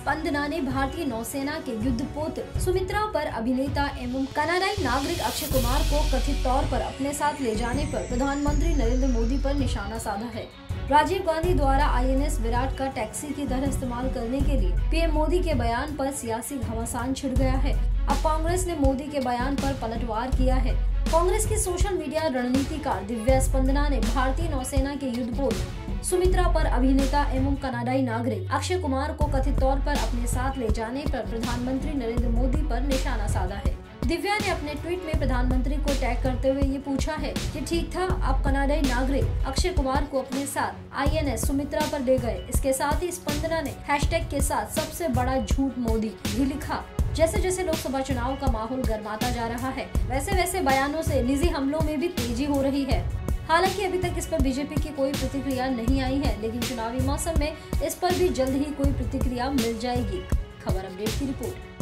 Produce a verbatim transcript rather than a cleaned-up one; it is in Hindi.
स्पंदना ने भारतीय नौसेना के युद्धपोत सुमित्रा पर अभिनेता एवं कनाडाई नागरिक अक्षय कुमार को कथित तौर पर अपने साथ ले जाने पर प्रधानमंत्री नरेंद्र मोदी पर निशाना साधा है। राजीव गांधी द्वारा आई एन एस विराट का टैक्सी की तरह इस्तेमाल करने के लिए पी एम मोदी के बयान पर सियासी घमासान छिड़ गया है। अब कांग्रेस ने मोदी के बयान पर पलटवार किया है। कांग्रेस की सोशल मीडिया रणनीतिकार दिव्या स्पंदना ने भारतीय नौसेना के युद्धपोत सुमित्रा पर अभिनेता एवं कनाडाई नागरिक अक्षय कुमार को कथित तौर पर अपने साथ ले जाने पर प्रधानमंत्री नरेंद्र मोदी पर निशाना साधा है। दिव्या ने अपने ट्वीट में प्रधानमंत्री को टैग करते हुए ये पूछा है कि ठीक था, आप कनाडाई नागरिक अक्षय कुमार को अपने साथ आई एन एस सुमित्रा पर ले गए। इसके साथ ही स्पंदना ने हैशटैग के साथ सबसे बड़ा झूठ मोदी भी लिखा। जैसे जैसे लोकसभा चुनाव का माहौल गर्माता जा रहा है, वैसे वैसे बयानों से निजी हमलों में भी तेजी हो रही है। हालांकि अभी तक इस पर बीजेपी की कोई प्रतिक्रिया नहीं आई है, लेकिन चुनावी मौसम में इस पर भी जल्द ही कोई प्रतिक्रिया मिल जाएगी। खबर अपडेट की रिपोर्ट।